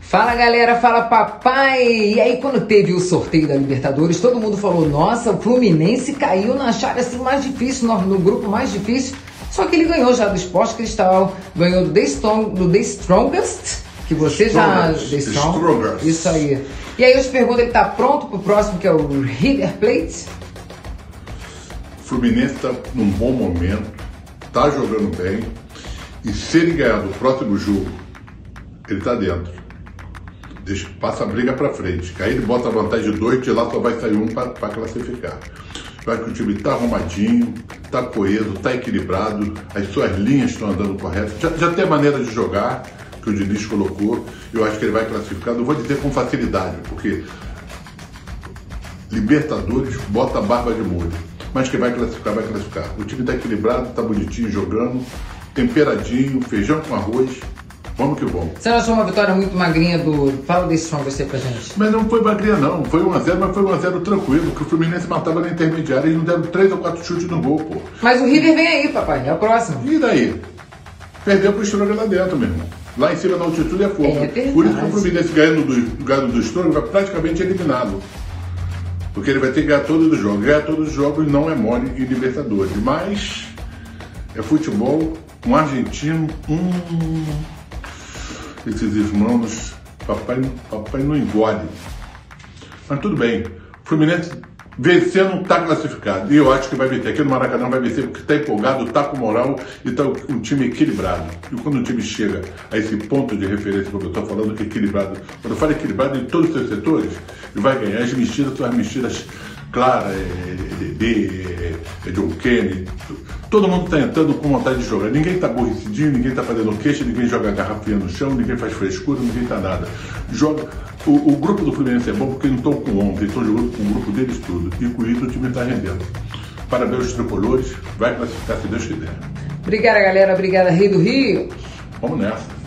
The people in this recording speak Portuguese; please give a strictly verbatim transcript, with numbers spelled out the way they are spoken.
Fala galera, fala papai! E aí quando teve o sorteio da Libertadores, todo mundo falou, nossa, o Fluminense caiu na chave assim mais difícil, no, no grupo mais difícil. Só que ele ganhou já do Sport Cristal, ganhou do The, Strong, do The Strongest, que você Strongest, já... The Strong, Strongest. Isso aí. E aí eu te pergunto, ele tá pronto pro próximo, que é o River Plate? O Fluminense tá num bom momento, tá jogando bem, e se ele ganhar do próximo jogo, ele tá dentro. Deixa, passa a briga pra frente. Que aí ele bota a vantagem de dois, de lá só vai sair um para classificar. Eu acho que o time tá arrumadinho, tá coeso, tá equilibrado, as suas linhas estão andando corretas. Já, já tem a maneira de jogar que o Diniz colocou. Eu acho que ele vai classificar, não vou dizer com facilidade, porque Libertadores bota a barba de molho. Mas que vai classificar, vai classificar. O time tá equilibrado, tá bonitinho jogando, temperadinho, feijão com arroz. Vamos que vamos. Você não achou uma vitória muito magrinha do... Fala desse som você pra gente. Mas não foi magrinha não, foi um a zero, mas foi um a zero tranquilo, que o Fluminense matava na intermediária e não deram três ou quatro chutes no gol, pô. Mas o River vem aí, papai, é o próximo. E daí? Perdeu pro Strong lá dentro, meu irmão. Lá em cima na altitude é fogo. É verdade. Por isso que o Fluminense ganhando do, ganhando do Strong vai praticamente eliminado. Porque ele vai ter que ganhar todos os jogos. Ganhar todos os jogos não é mole em Libertadores. Mas é futebol, um argentino, um... esses irmãos, papai, papai não engole. Mas tudo bem. O Fluminense vencer não está classificado. E eu acho que vai vencer. Aqui no Maracanã vai vencer porque está empolgado, está com moral e está um time equilibrado. E quando o time chega a esse ponto de referência, como eu estou falando, que é equilibrado, quando eu falo equilibrado em todos os seus setores, ele vai ganhar. As mexidas são as mexidas claras, é Dedê, é John Kennedy. Todo mundo está entrando com vontade de jogar. Ninguém está aborrecidinho, ninguém está fazendo queixa, ninguém joga garrafinha no chão, ninguém faz frescura, ninguém está nada. Joga. O, o grupo do Fluminense é bom porque não estão com onze, estão jogando com o grupo deles tudo. E com isso o time está rendendo. Parabéns aos tricolores, vai classificar se Deus quiser. Obrigada, galera. Obrigada, Rei do Rio. Vamos nessa.